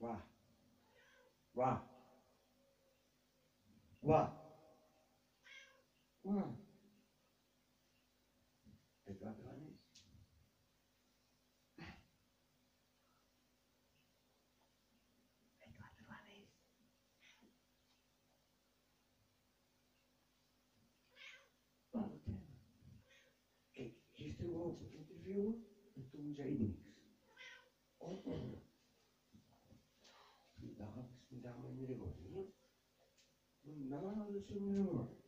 Va. Va. Va. Va. Het wat er is. Het wat er is. Wat het hebben. Kijk, gisteren wou ik het interviewen en toen zei hij niks. Daar had ik me daar maar in de rug. Nou, dat is een